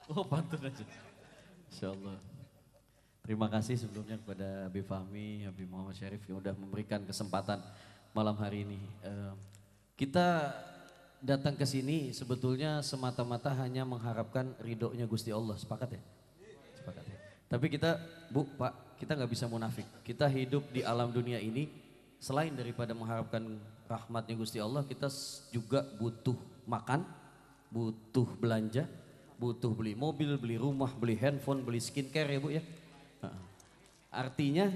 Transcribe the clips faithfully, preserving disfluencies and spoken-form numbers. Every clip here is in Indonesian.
Oh pantun aja. Insya Allah. Terima kasih sebelumnya kepada Habib Fahmi, Habib Muhammad Syarif yang sudah memberikan kesempatan malam hari ini. Uh, kita datang ke sini sebetulnya semata-mata hanya mengharapkan ridhonya Gusti Allah. Sepakat ya? Sepakat ya. Tapi kita, Bu, Pak, kita nggak bisa munafik. Kita hidup di alam dunia ini selain daripada mengharapkan rahmatnya Gusti Allah, kita juga butuh makan, butuh belanja, butuh beli mobil, beli rumah, beli handphone, beli skincare ya Bu ya. Artinya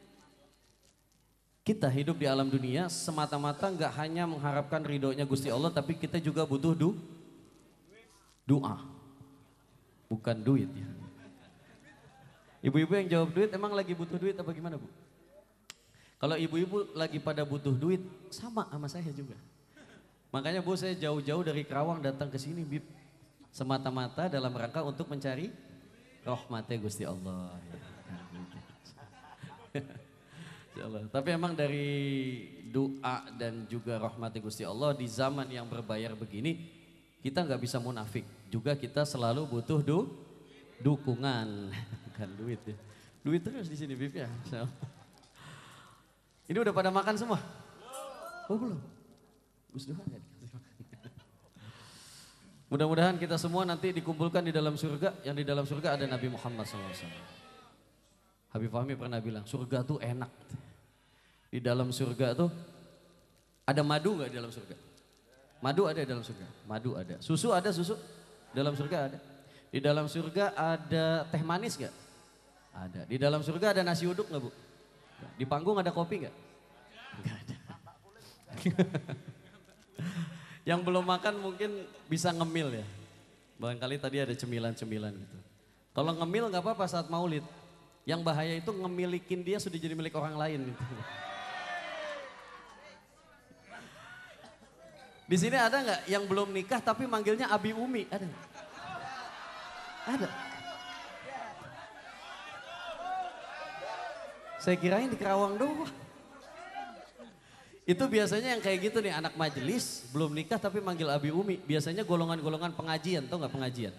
kita hidup di alam dunia semata-mata nggak hanya mengharapkan ridhonya Gusti Allah, tapi kita juga butuh du doa, bukan duit ya. Ibu-ibu yang jawab duit emang lagi butuh duit apa gimana Bu? Kalau ibu-ibu lagi pada butuh duit sama sama saya juga. Makanya Bu saya jauh-jauh dari Kerawang datang ke sini Bib, semata-mata dalam rangka untuk mencari rahmatnya Gusti Allah. Tapi emang dari doa dan juga rahmatnya Gusti Allah di zaman yang berbayar begini kita nggak bisa munafik. Juga kita selalu butuh du dukungan, bukan duit ya. Duit terus di sini Bib ya. Ini udah pada makan semua? Oh belum? Gus Duhan ya? Mudah-mudahan kita semua nanti dikumpulkan di dalam surga, yang di dalam surga ada Nabi Muhammad shallallahu alaihi wasallam. Habib Fahmi pernah bilang, surga tuh enak. Di dalam surga tuh ada madu nggak di dalam surga? Madu ada di dalam surga, madu ada. Susu ada susu? Dalam surga ada. Di dalam surga ada teh manis nggak? Ada. Di dalam surga ada nasi uduk nggak Bu? Di panggung ada kopi nggak? Nggak ada. Yang belum makan mungkin bisa ngemil ya. Barangkali tadi ada cemilan-cemilan gitu. Kalau ngemil nggak apa-apa saat maulid. Yang bahaya itu ngemilikin dia sudah jadi milik orang lain gitu. Di sini ada nggak yang belum nikah tapi manggilnya Abi Umi? Ada nggak? Ada. Saya kirain di Kerawang doang. Itu biasanya yang kayak gitu nih, anak majelis belum nikah tapi manggil Abi Umi. Biasanya golongan-golongan pengajian, tau nggak pengajian?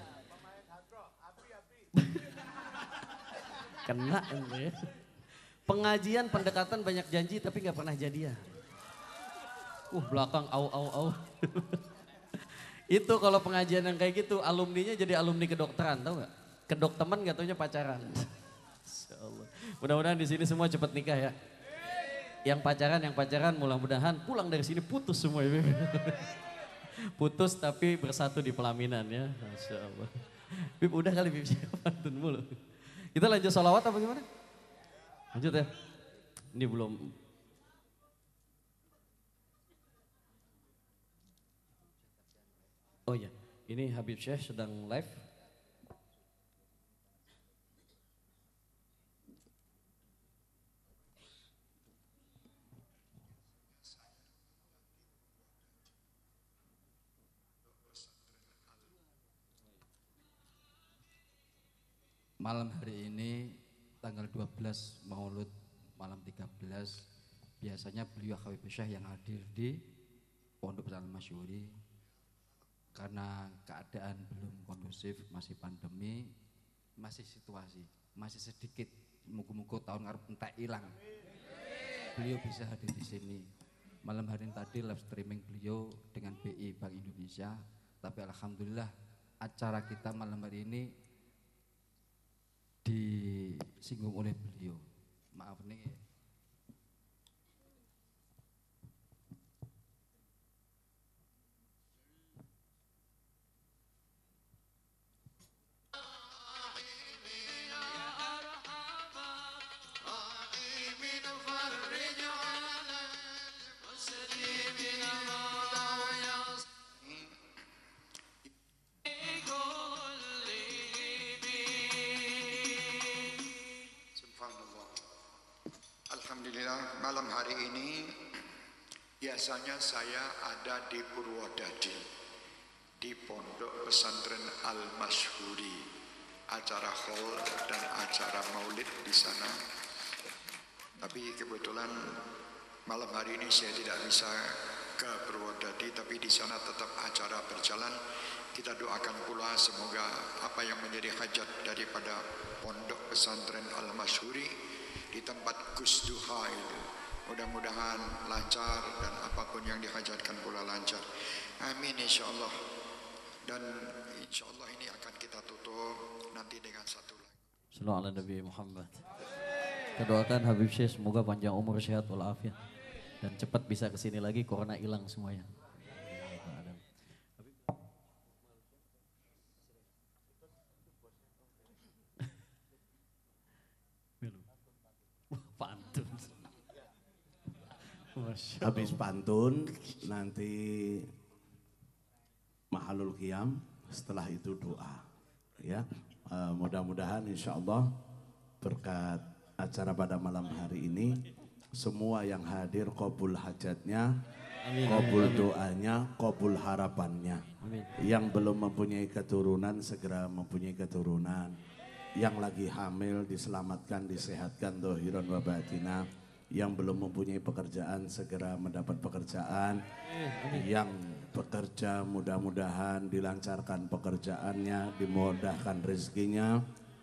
Kena ya. Pengajian pendekatan banyak janji tapi nggak pernah jadian. Uh belakang au au au. Itu kalau pengajian yang kayak gitu alumninya jadi alumni kedokteran, tau nggak? Kedok teman nggak taunya pacaran. Mudah-mudahan di sini semua cepat nikah ya. Yang pacaran, yang pacaran mudah-mudahan pulang dari sini putus semua ya. Putus tapi bersatu di pelaminan ya. Masya Allah. Bib udah kali Bib pantun mulu. Kita lanjut sholawat apa gimana? Lanjut ya. Ini belum. Oh ya, ini Habib Syekh sedang live. Malam hari ini tanggal dua belas Maulud malam tiga belas biasanya beliau Habib Syekh yang hadir di Pondok Pesantren Masyhuri karena keadaan belum kondusif, masih pandemi, masih situasi, masih sedikit muka-muka tahun ngarep entek hilang. Beliau bisa hadir di sini. Malam hari ini tadi live streaming beliau dengan B I Bank Indonesia, tapi alhamdulillah acara kita malam hari ini disinggung oleh beliau. Maaf nih. Alhamdulillah malam hari ini biasanya saya ada di Purwodadi di Pondok Pesantren Al-Masyhuri, acara haul dan acara maulid di sana. Tapi kebetulan malam hari ini saya tidak bisa ke Purwodadi, tapi di sana tetap acara berjalan. kita doakan pula semoga apa yang menjadi hajat daripada Pondok Pesantren Al-Masyhuri di tempat Gus Duha itu mudah-mudahan lancar dan apapun yang dihajatkan pula lancar. Amin insyaallah. Dan insyaallah ini akan kita tutup nanti dengan satu lagu. Sallallahu alaihi Nabi Muhammad. Kita doakan Habib Syekh semoga panjang umur, sehat walafiat dan cepat bisa kesini lagi, corona hilang semuanya. Pantun. Habis pantun nanti mahalul qiyam, setelah itu doa. Ya, uh, mudah-mudahan insya Allah berkat acara pada malam hari ini semua yang hadir qabul hajatnya, qabul doanya, qabul harapannya. Amin. Yang belum mempunyai keturunan segera mempunyai keturunan. Yang lagi hamil diselamatkan, disehatkan dohiron wa batina. Yang belum mempunyai pekerjaan segera mendapat pekerjaan. Yang bekerja mudah-mudahan dilancarkan pekerjaannya, dimudahkan rezekinya.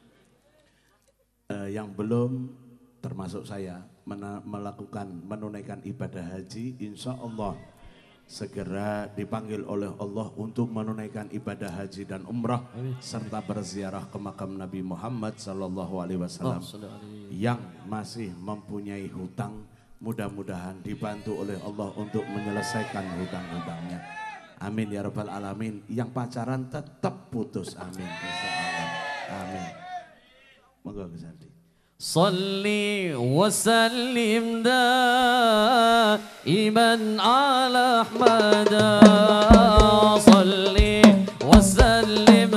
Uh, yang belum termasuk saya melakukan menunaikan ibadah haji, insya Allah segera dipanggil oleh Allah untuk menunaikan ibadah haji dan umrah serta berziarah ke makam Nabi Muhammad sallallahu alaihi wasallam. Yang masih mempunyai hutang mudah-mudahan dibantu oleh Allah untuk menyelesaikan hutang-hutangnya. Amin ya rabbal alamin. Yang pacaran tetap putus, amin insya Allah. Amin. Moga Gusti. Salli wa sallim daiman ala Ahmad. Salli wa sallim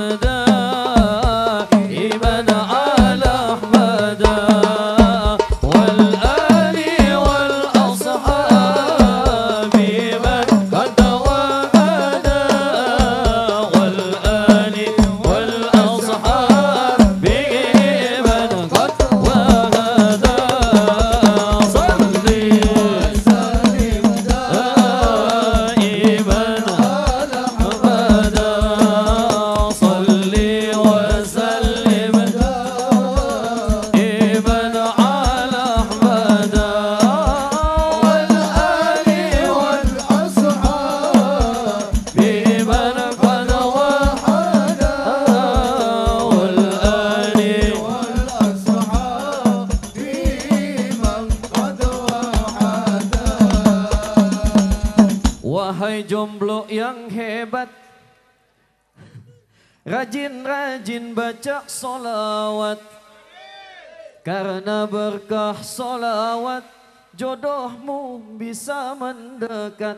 daiman ala Ahmad. Wal ali wal ashabi man qad wahada. Wal ali wal ashabi man qad Wahai jomblo yang hebat, rajin-rajin baca solawat, karena berkah solawat jodohmu bisa mendekat.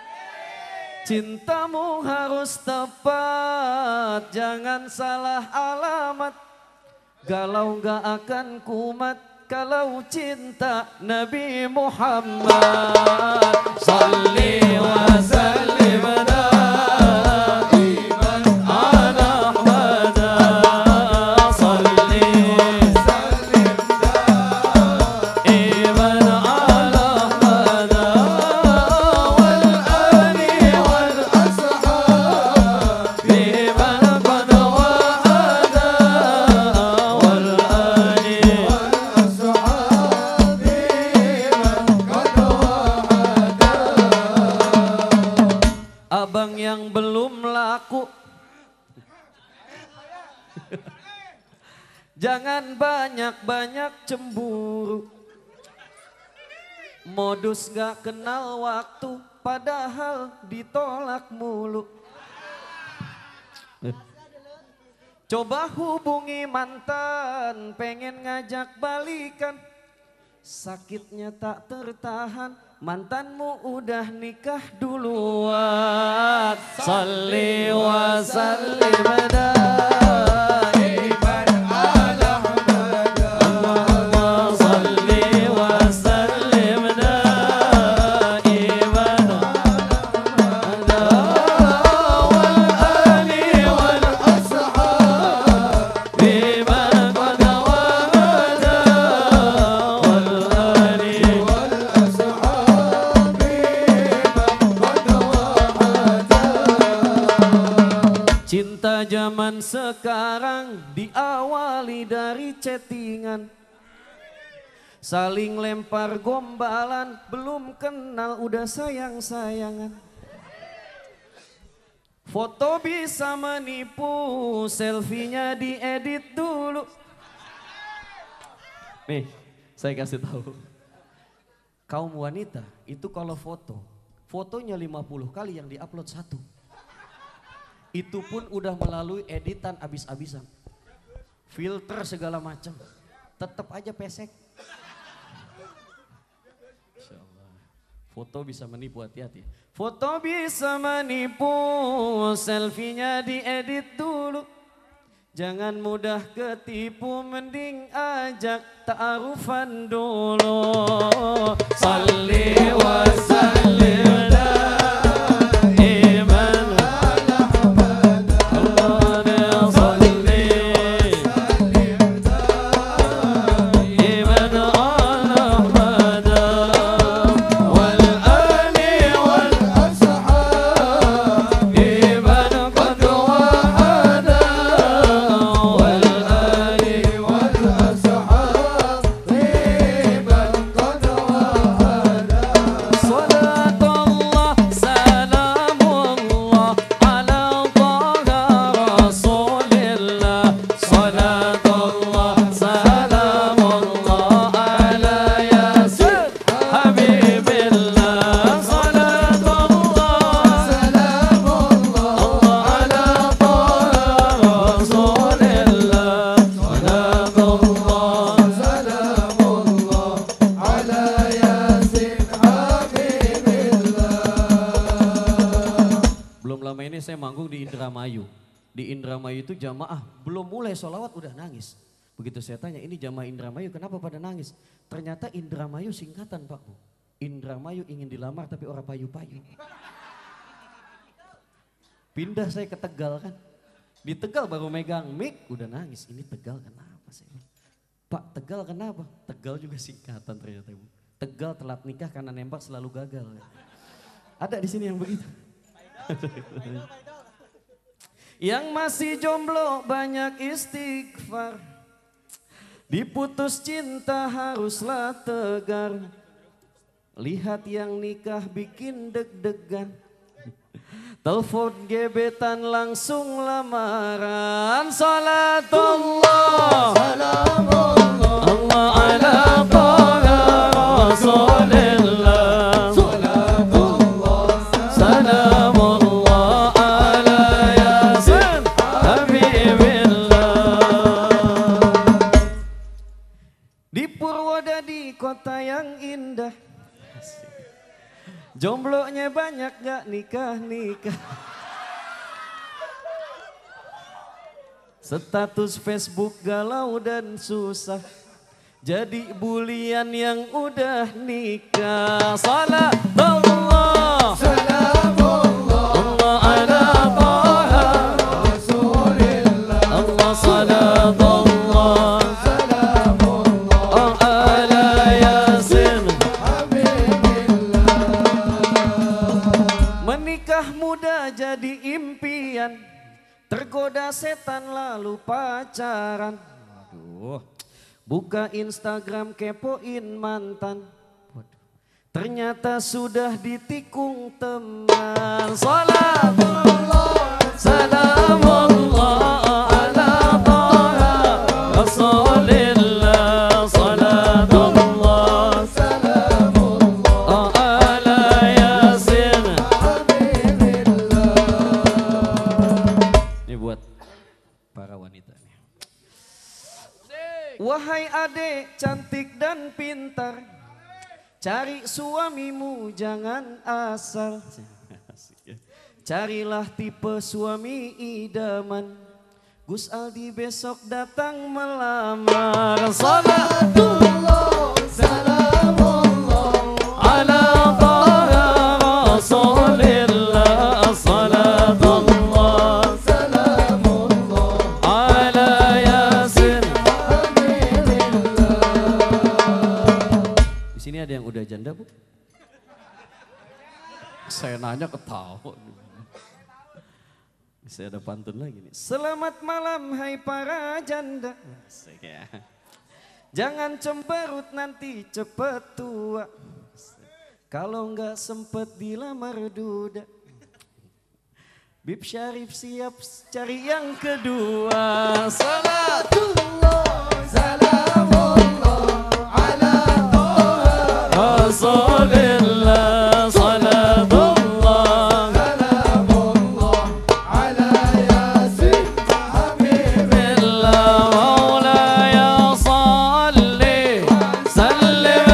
Cintamu harus tepat, jangan salah alamat. Galau gak akan kumat kalau cinta Nabi Muhammad. Salli wa sallim daiman ala Ahmad. Salli wa sallim daiman ala Ahmad. Wal ali wal ashabi man qad wahada. Wal ali abang yang belum laku, jangan banyak-banyak cemburu. Modus gak kenal waktu, padahal ditolak mulu. Coba hubungi mantan, pengen ngajak balikan. Sakitnya tak tertahan, mantanmu udah nikah duluan. Salli wa sallim daiman ala Ahmad. Salli wa sallim daiman ala Ahmad. Wal ali wal ashabi man qad wahada. Wal ali zaman sekarang diawali dari chattingan. Saling lempar gombalan, belum kenal udah sayang-sayangan. Foto bisa menipu, selfie-nya diedit dulu. Nih, saya kasih tahu. Kaum wanita itu kalau foto, fotonya lima puluh kali yang diupload satu. Itu pun udah melalui editan abis-abisan. Filter segala macam. Tetap aja pesek. Foto bisa menipu, hati-hati. Foto bisa menipu, selfie-nya diedit dulu. Jangan mudah ketipu, mending ajak ta'arufan dulu. Salli wa sallim daiman ala Muhammad. Allahumma salli daiman ala Muhammad. Wal ali wal ashab iman qad wahada. Wal ali wal ashab iman qad wahada. Salatullah salamullah ala taha rasulillah. Salatullah salamullah ala yasin habibillah. Salatullah salamullah ala taha rasulillah. Salatullah salamullah ala yasin habibillah. Belum lama ini saya manggung di Indramayu. Di Indramayu itu jamaah belum mulai sholawat udah nangis. Begitu saya tanya, ini jamaah Indramayu kenapa pada nangis? Ternyata Indramayu singkatan Pak Bu. Indramayu ingin dilamar tapi orang payu-payu. Pindah saya ke Tegal kan. Di Tegal baru megang mic udah nangis. Ini Tegal kenapa sih? Pak Tegal kenapa? Tegal juga singkatan ternyata Bu. Tegal telat nikah karena nembak selalu gagal. Ada di sini yang begitu. Yang masih jomblo banyak istighfar. Diputus cinta haruslah tegar. Lihat yang nikah bikin deg-degan. Telepon gebetan langsung lamaran. Salatullah salamullah Allah ala taha rasulillah. Salatullah salamullah ala yasin habibillah. Di Purwodadi kota yang indah, jomblonya banyak gak nikah-nikah. Status Facebook galau dan susah. Jadi bulian yang udah nikah. Salatullah salamullah Allah ala taha rasulillah. Allah salatullah salamullah ala yasin habibillah. Menikah muda jadi impian. Tergoda setan lalu pacaran. Aduh. Buka Instagram kepoin mantan. Waduh. Ternyata sudah ditikung teman. Salatullah salamullah ala taha rasulillah. Salatullah salamullah ala yasin habibillah. Ini buat para wanita nih. Wahai adek cantik dan pintar, cari suamimu jangan asal. Carilah tipe suami idaman. Gus Aldi besok datang melamar. Salatullah salamullah ala taha rasulillah. Salatullah salamullah ala yasin. Di sini ada yang udah janda Bu? Saya nanya ketawa. Saya ada pantun lagi nih. Selamat malam hai para janda. Asik ya. Jangan cemberut nanti cepet tua. Kalau nggak sempet dilamar duda. Bib Syarif siap cari yang kedua. Salatullah, salamullah ala Toha Rasulillah. Salatullah, salamullah ala Yasin Habibillah. Maulaya salli sallim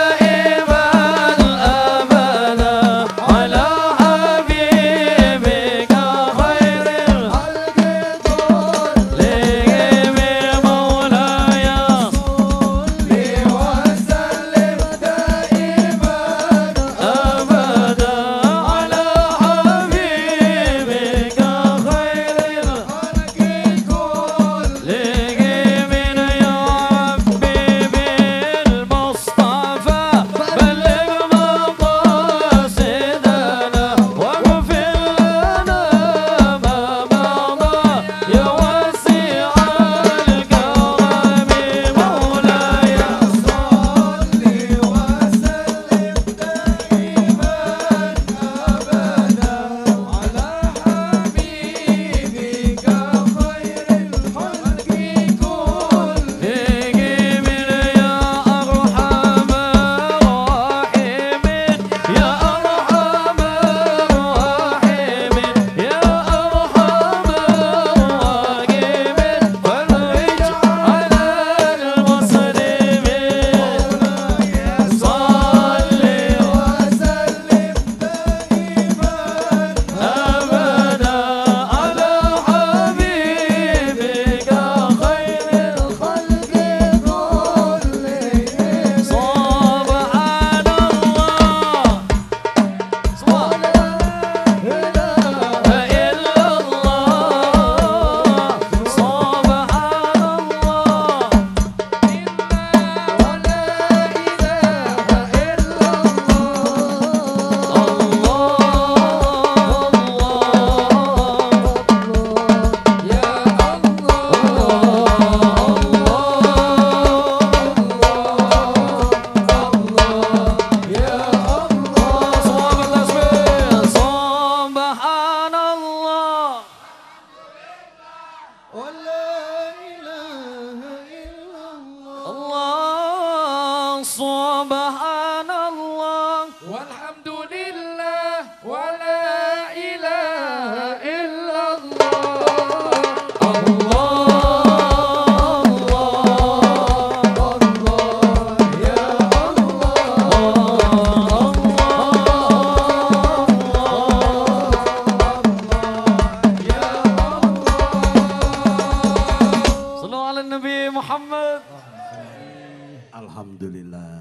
daiman abada ala habibika khairil Alhamdulillah.